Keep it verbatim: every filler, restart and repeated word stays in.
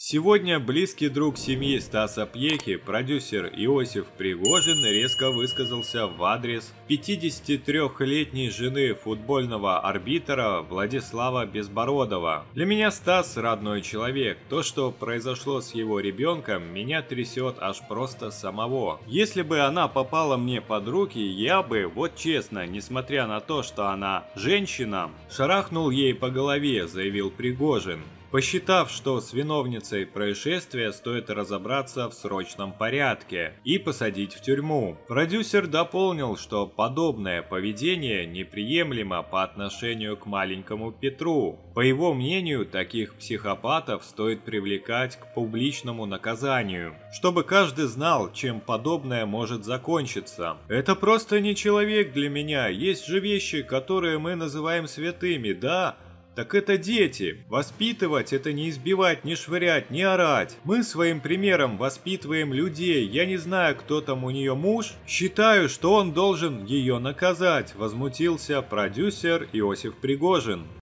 Сегодня близкий друг семьи Стаса Пьехи, продюсер Иосиф Пригожин, резко высказался в адрес пятидесятитрёхлетней жены футбольного арбитра Владислава Безбородова. «Для меня Стас родной человек. То, что произошло с его ребенком, меня трясет аж просто самого. Если бы она попала мне под руки, я бы, вот честно, несмотря на то, что она женщина, шарахнул ей по голове», — заявил Пригожин, посчитав, что с виновницей происшествия стоит разобраться в срочном порядке и посадить в тюрьму. Продюсер дополнил, что подобное поведение неприемлемо по отношению к маленькому Петру. По его мнению, таких психопатов стоит привлекать к публичному наказанию, чтобы каждый знал, чем подобное может закончиться. «Это просто не человек для меня, есть же вещи, которые мы называем святыми, да?» Так это дети. Воспитывать — это не избивать, не швырять, не орать. Мы своим примером воспитываем людей. Я не знаю, кто там у нее муж. Считаю, что он должен ее наказать, возмутился продюсер Иосиф Пригожин.